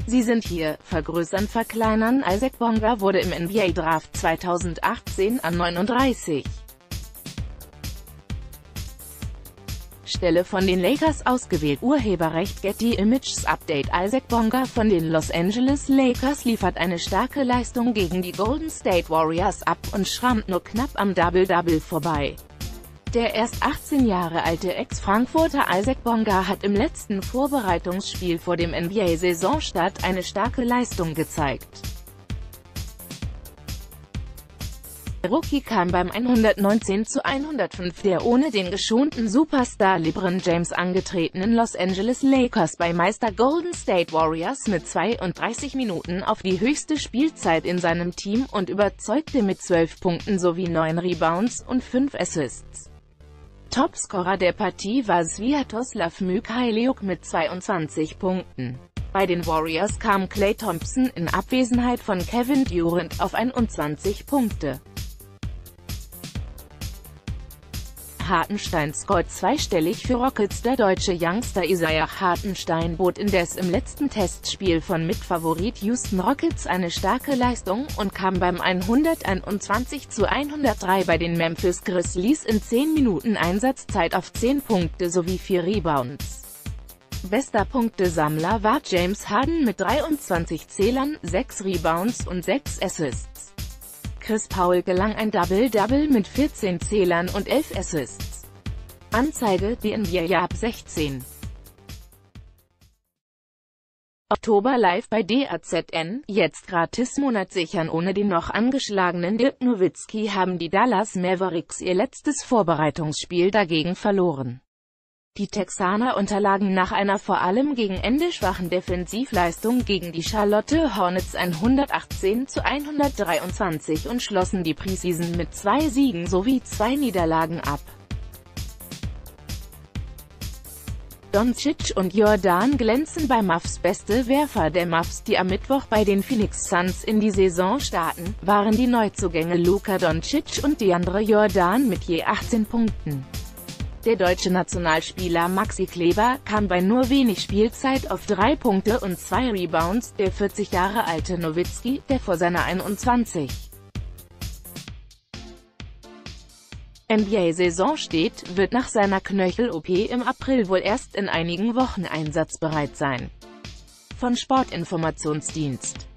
Sie sind hier, vergrößern, verkleinern. Isaac Bonga wurde im NBA Draft 2018 an 39. Stelle von den Lakers ausgewählt. Urheberrecht Getty Images Update. Isaac Bonga von den Los Angeles Lakers liefert eine starke Leistung gegen die Golden State Warriors ab und schrammt nur knapp am Double-Double vorbei. Der erst 18 Jahre alte Ex-Frankfurter Isaac Bonga hat im letzten Vorbereitungsspiel vor dem NBA-Saisonstart eine starke Leistung gezeigt. Der Rookie kam beim 119:105 der ohne den geschonten Superstar LeBron James angetretenen Los Angeles Lakers bei Meister Golden State Warriors mit 32 Minuten auf die höchste Spielzeit in seinem Team und überzeugte mit 12 Punkten sowie 9 Rebounds und 5 Assists. Topscorer der Partie war Sviatoslav Mykhailiuk mit 22 Punkten. Bei den Warriors kam Klay Thompson in Abwesenheit von Kevin Durant auf 21 Punkte. Hartenstein scored zweistellig für Rockets. Der deutsche Youngster Isaiah Hartenstein bot indes im letzten Testspiel von Mitfavorit Houston Rockets eine starke Leistung und kam beim 121:103 bei den Memphis Grizzlies in 10 Minuten Einsatzzeit auf 10 Punkte sowie 4 Rebounds. Bester Punktesammler war James Harden mit 23 Zählern, 6 Rebounds und 6 Assists. Chris Paul gelang ein Double-Double mit 14 Zählern und 11 Assists. Anzeige: die NBA ab 16. Oktober live bei DAZN, jetzt gratis Monat sichern. Ohne den noch angeschlagenen Dirk Nowitzki haben die Dallas Mavericks ihr letztes Vorbereitungsspiel dagegen verloren. Die Texaner unterlagen nach einer vor allem gegen Ende schwachen Defensivleistung gegen die Charlotte Hornets 118:123 und schlossen die Preseason mit 2 Siegen sowie 2 Niederlagen ab. Doncic und Jordan glänzen bei Mavs. Beste Werfer der Mavs, die am Mittwoch bei den Phoenix Suns in die Saison starten, waren die Neuzugänge Luka Doncic und DeAndre Jordan mit je 18 Punkten. Der deutsche Nationalspieler Maxi Kleber kam bei nur wenig Spielzeit auf 3 Punkte und 2 Rebounds. Der 40 Jahre alte Nowitzki, der vor seiner 21. NBA-Saison steht, wird nach seiner Knöchel-OP im April wohl erst in einigen Wochen einsatzbereit sein. Von Sportinformationsdienst.